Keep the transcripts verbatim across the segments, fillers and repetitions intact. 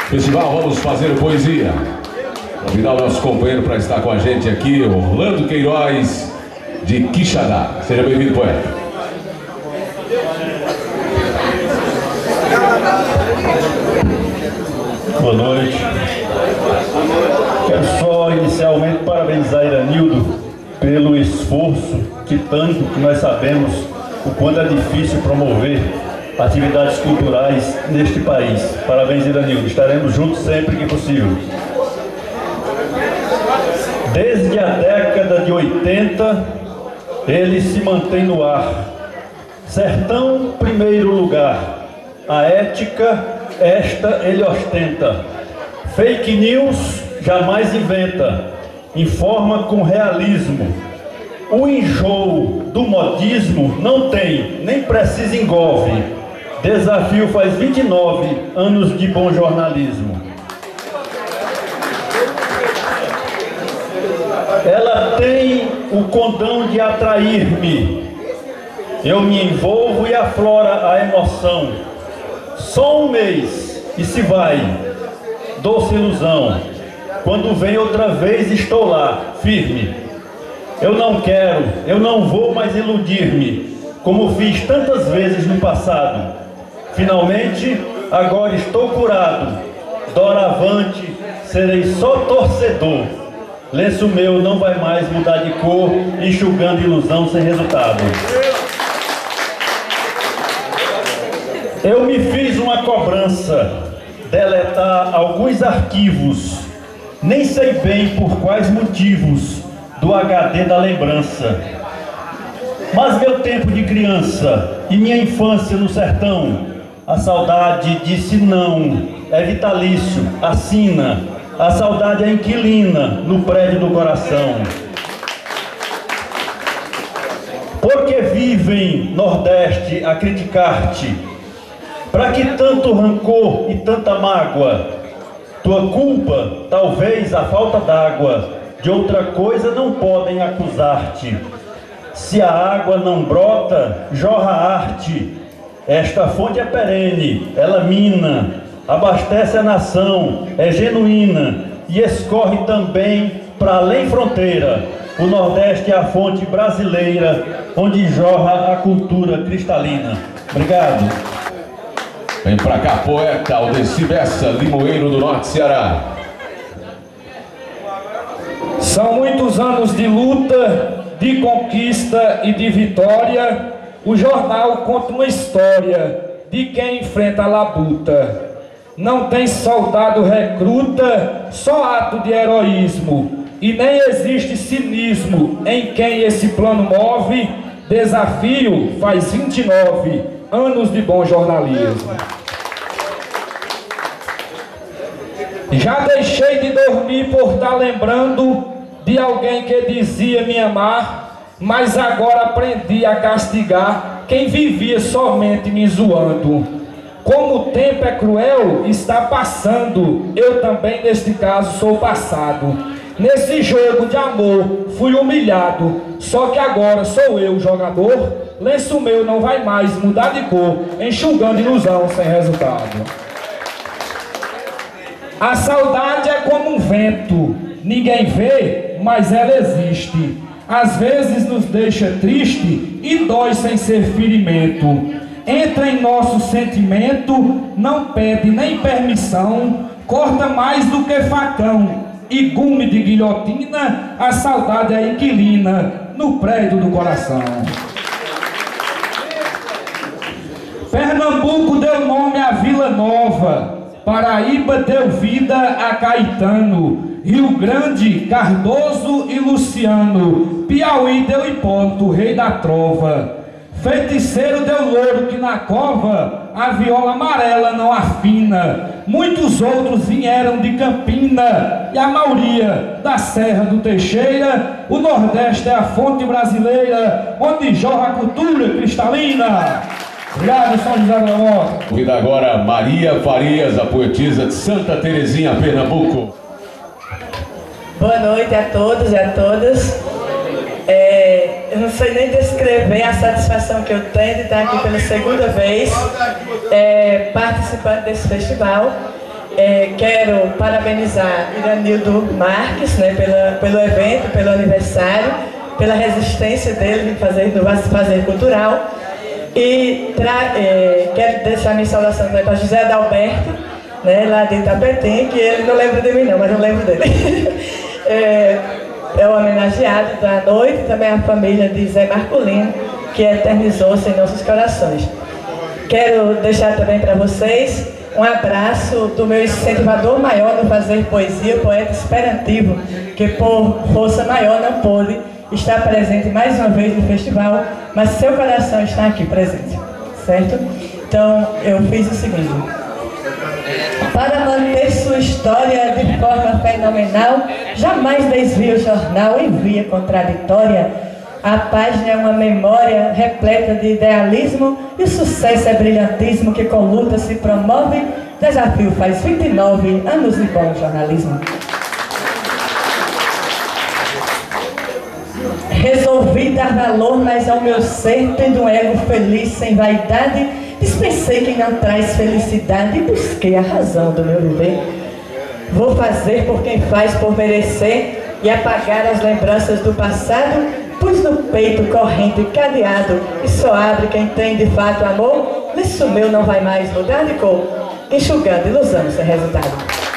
Festival Vamos Fazer Poesia. Convidar o nosso companheiro para estar com a gente aqui, Orlando Queiroz, de Quixadá. Seja bem-vindo, poeta. Boa noite. Quero só inicialmente parabenizar Iranildo pelo esforço titânico que nós sabemos o quanto é difícil promover atividades culturais neste país. Parabéns, Iranildo. Estaremos juntos sempre que possível. Desde a década de oitenta, ele se mantém no ar. Sertão, primeiro lugar. A ética, esta ele ostenta. Fake news, jamais inventa. Informa com realismo. O enjoo do modismo não tem, nem precisa engolve. Desafio faz vinte e nove anos de bom jornalismo. Ela tem o condão de atrair-me. Eu me envolvo e aflora a emoção. Só um mês e se vai. Doce ilusão. Quando vem outra vez estou lá, firme. Eu não quero, eu não vou mais iludir-me, como fiz tantas vezes no passado. Finalmente, agora estou curado. Doravante, serei só torcedor. Lenço meu não vai mais mudar de cor, enxugando ilusão sem resultado. Eu me fiz uma cobrança, deletar alguns arquivos, nem sei bem por quais motivos, do H D da lembrança. Mas meu tempo de criança e minha infância no sertão, a saudade disse não, é vitalício, assina. A saudade é inquilina no prédio do coração. Porque vivem Nordeste a criticar-te? Para que tanto rancor e tanta mágoa? Tua culpa, talvez a falta d'água. De outra coisa não podem acusar-te. Se a água não brota, jorra arte. Esta fonte é perene, ela mina, abastece a nação, é genuína e escorre também para além fronteira. O Nordeste é a fonte brasileira, onde jorra a cultura cristalina. Obrigado. Vem pra cá, poeta Aldeci Bessa, Limoeiro do Norte, Ceará. São muitos anos de luta, de conquista e de vitória. O jornal conta uma história de quem enfrenta a labuta. Não tem soldado recruta, só ato de heroísmo. E nem existe cinismo em quem esse plano move. Desafio faz vinte e nove anos de bom jornalismo. Já deixei de dormir por estar lembrando de alguém que dizia me amar, mas agora aprendi a castigar quem vivia somente me zoando. Como o tempo é cruel, está passando, eu também neste caso sou passado. Nesse jogo de amor fui humilhado, só que agora sou eu o jogador. Lenço meu não vai mais mudar de cor, enxugando ilusão sem resultado. A saudade é como um vento, ninguém vê, mas ela existe. Às vezes nos deixa triste e dói sem ser ferimento. Entra em nosso sentimento, não pede nem permissão, corta mais do que facão e gume de guilhotina. A saudade é inquilina no prédio do coração. Pernambuco deu nome à Vila Nova, Paraíba deu vida a Caetano, Rio Grande, Cardoso e Luciano, Piauí deu Hipólito, rei da trova. Feiticeiro deu louro que na cova a viola amarela não afina. Muitos outros vieram de Campina e a maioria da Serra do Teixeira. O Nordeste é a fonte brasileira onde jorra a cultura cristalina. Obrigado, São José da Mota. Convida agora Maria Farias, a poetisa de Santa Terezinha, Pernambuco. Boa noite a todos e a todas. É, eu não sei nem descrever a satisfação que eu tenho de estar aqui pela segunda vez, é, participando desse festival. É, quero parabenizar Iranildo Marques, né, pela, pelo evento, pelo aniversário, pela resistência dele em fazer do fazer cultural. E tra, é, quero deixar minha saudação para José Adalberto, né, lá de Itapetim, que ele não lembra de mim não, mas eu lembro dele. é, é o homenageado da noite, e também a família de Zé Marcolino, que eternizou-se em nossos corações. Quero deixar também para vocês um abraço do meu incentivador maior no fazer poesia, o poeta esperantivo, que por força maior não pôde estar presente mais uma vez no festival, mas seu coração está aqui presente, certo? Então eu fiz o seguinte: para manter sua história de forma fenomenal, jamais desvie o jornal em via contraditória. A página é uma memória repleta de idealismo e o sucesso é brilhantismo que com luta se promove. Desafio faz vinte e nove anos de bom jornalismo. Resolvi dar valor mais ao meu ser, tendo um ego feliz sem vaidade. Dispensei quem não traz felicidade e busquei a razão do meu viver. Vou fazer por quem faz por merecer e apagar as lembranças do passado. Pus no peito corrente e cadeado, e só abre quem tem de fato amor. Lenço meu não vai mais mudar de cor, enxugando ilusão sem resultado.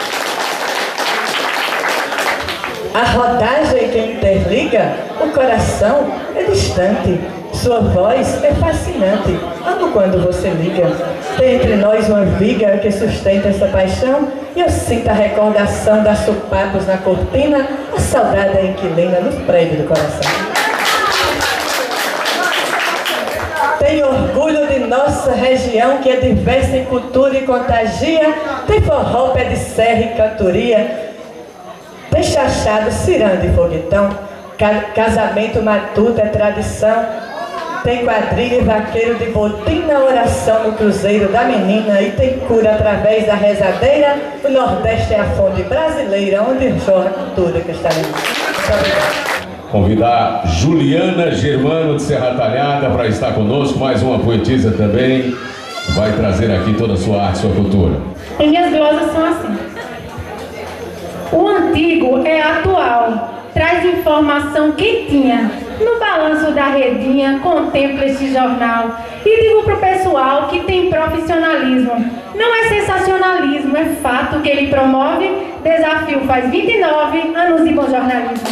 A rodagem que interliga o coração é distante, sua voz é fascinante. Amo quando você liga. Tem entre nós uma viga que sustenta essa paixão, e eu sinto a recordação das sopapos na cortina, a saudade é inquilina nos prédios do coração. Tem orgulho de nossa região, que é diversa em cultura e contagia. Tem forró, pé de serra e cantoria. Tem chachado, ciranda e foguetão. Casamento matuto é tradição. Tem quadrilha e vaqueiro de botim na oração no cruzeiro da menina. E tem cura através da rezadeira. O Nordeste é a fonte brasileira, onde jorra a cultura que está ali. Muito obrigado. Convidar Juliana Germano de Serra Talhada para estar conosco, mais uma poetisa também, vai trazer aqui toda a sua arte, sua cultura. E minhas glosas são assim: o antigo é atual, traz informação quentinha, no balanço da redinha contempla este jornal. E digo pro pessoal que tem profissionalismo, não é sensacionalismo, é fato que ele promove. Desafio faz vinte e nove anos de bom jornalismo.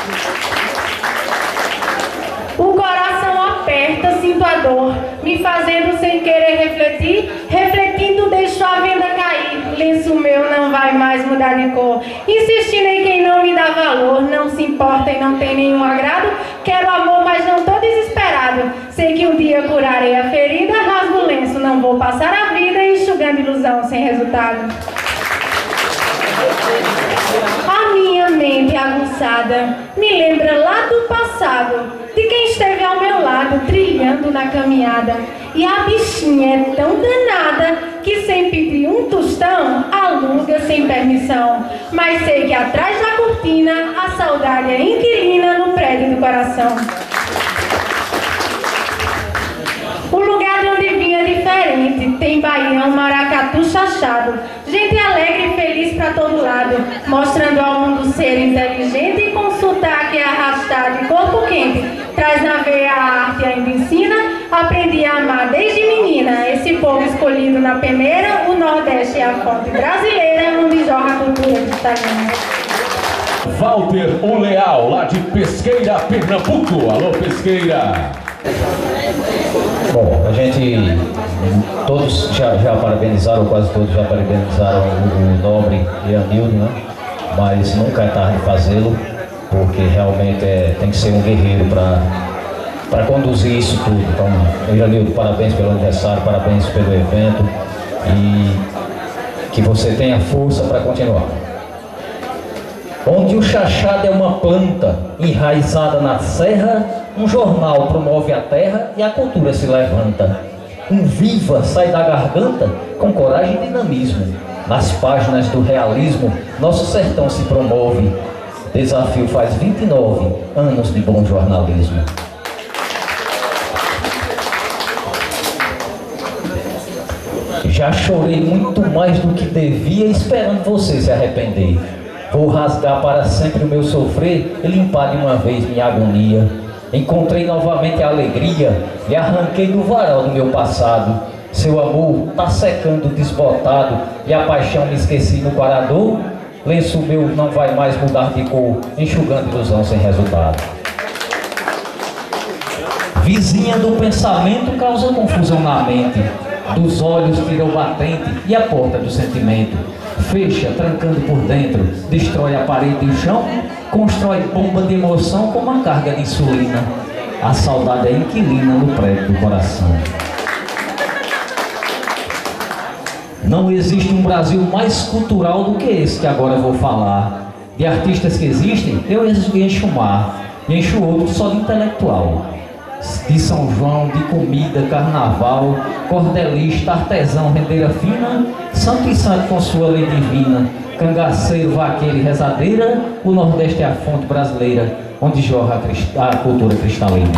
O coração aperta, sinto a dor, me fazendo sem querer refletir. Refletindo, deixo a venda cair. Lenço meu não vai mais mudar de cor. Insistindo em quem não me dá valor, não se importa e não tem nenhum agrado. Quero amor, mas não tô desesperado. Sei que um dia curarei a ferida. Rasgo o lenço, não vou passar a vida enxugando ilusão sem resultado. A minha mente aguçada me lembra lá do passado, de quem esteve ao meu lado, trilhando na caminhada. E a bichinha é tão danada que sem pedir um tostão, aluga sem permissão. Mas sei que atrás da cortina, a saudade é inquilina no prédio do coração. O lugar de onde vinha é diferente, tem baião, maracatu, chachado. Gente alegre e feliz pra todo lado, mostrando ao mundo ser inteligente e com sotaque arrastado e corpo quente. Traz na veia a arte e ainda ensina, aprendi a amar desde menina. Esse povo escolhido na peneira, o Nordeste é a fonte brasileira, onde jorra a cultura cristalina. Walter O Leal, lá de Pesqueira, Pernambuco. Alô, Pesqueira. Bom, a gente, todos já, já parabenizaram, quase todos já parabenizaram o, o nobre Iranildo, né? Mas nunca é tarde de fazê-lo, porque realmente é, tem que ser um guerreiro para conduzir isso tudo. Então, Iranildo, parabéns pelo aniversário, parabéns pelo evento e que você tenha força para continuar. Onde o chachado é uma planta enraizada na serra, um jornal promove a terra e a cultura se levanta. Um viva sai da garganta com coragem e dinamismo. Nas páginas do realismo, nosso sertão se promove. Desafio faz vinte e nove anos de bom jornalismo. Já chorei muito mais do que devia, esperando você se arrepender. Vou rasgar para sempre o meu sofrer e limpar de uma vez minha agonia. Encontrei novamente a alegria e arranquei do varal do meu passado. Seu amor tá secando desbotado e a paixão me esqueci no parador. Lenço meu não vai mais mudar de cor, enxugando ilusão sem resultado. Vizinha do pensamento causa confusão na mente. Dos olhos tira o batente e a porta do sentimento. Fecha, trancando por dentro, destrói a parede e o chão, constrói bomba de emoção com uma carga de insulina. A saudade é inquilina no prédio do coração. Não existe um Brasil mais cultural do que esse que agora vou falar. De artistas que existem, eu encho o mar e encho outro só de intelectual. De São João, de comida, carnaval, cordelista, artesão, rendeira fina, santo e santo com sua lei divina, cangaceiro, vaqueiro e rezadeira, o Nordeste é a fonte brasileira, onde jorra a, crist... a cultura cristalina.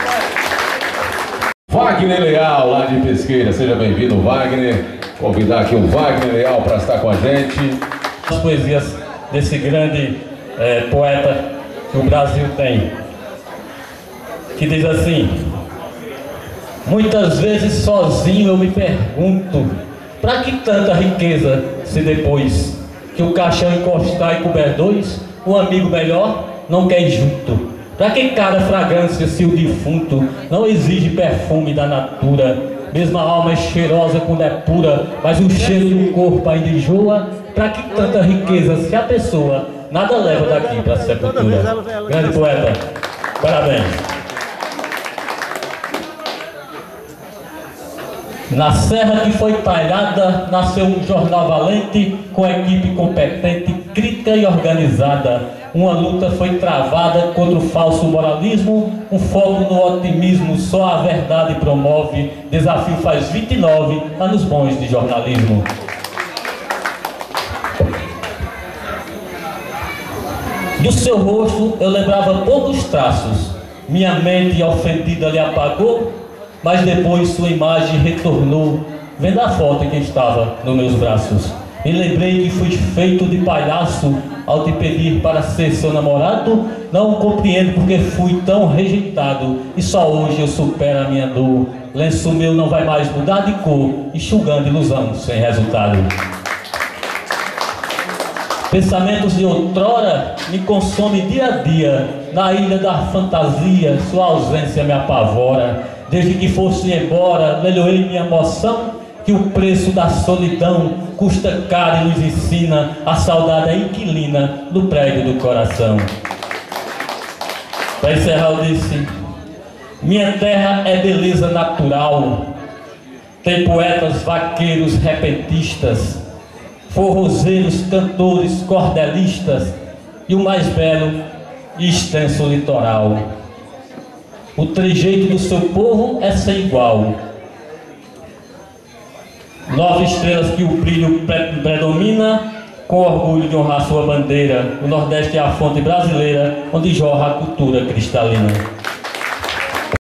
Wagner Leal, lá de Pesqueira, seja bem-vindo, Wagner. Convidar aqui o Wagner Leal para estar com a gente. As poesias desse grande é, poeta que o Brasil tem, que diz assim: muitas vezes sozinho eu me pergunto, para que tanta riqueza se depois que o caixão encostar e couber dois, um amigo melhor não quer ir junto? Para que cada fragrância se o defunto não exige perfume da natura? Mesmo a alma é cheirosa quando é pura, mas o cheiro do corpo ainda enjoa. Para que tanta riqueza se a pessoa nada leva daqui para a sepultura? Grande poeta, parabéns. Na serra que foi talhada, nasceu um jornal valente, com equipe competente, crítica e organizada. Uma luta foi travada contra o falso moralismo, um foco no otimismo, só a verdade promove. Desafio faz vinte e nove anos bons de jornalismo. Do seu rosto eu lembrava poucos traços, minha mente ofendida lhe apagou, mas depois sua imagem retornou, vendo a foto que estava nos meus braços. E lembrei que fui feito de palhaço ao te pedir para ser seu namorado. Não compreendo porque fui tão rejeitado, e só hoje eu supero a minha dor. Lenço meu não vai mais mudar de cor, enxugando ilusão sem resultado. Pensamentos de outrora me consomem dia a dia. Na ilha da fantasia, sua ausência me apavora. Desde que fosse embora, melhorei minha emoção, que o preço da solidão custa caro e nos ensina. A saudade é inquilina no prédio do coração. Para encerrar eu disse: minha terra é beleza natural, tem poetas, vaqueiros, repentistas, forrozeiros, cantores, cordelistas e o mais belo e extenso litoral. O trejeito do seu povo é sem igual. Nove estrelas que o brilho predomina, com orgulho de honrar sua bandeira. O Nordeste é a fonte brasileira, onde jorra a cultura cristalina.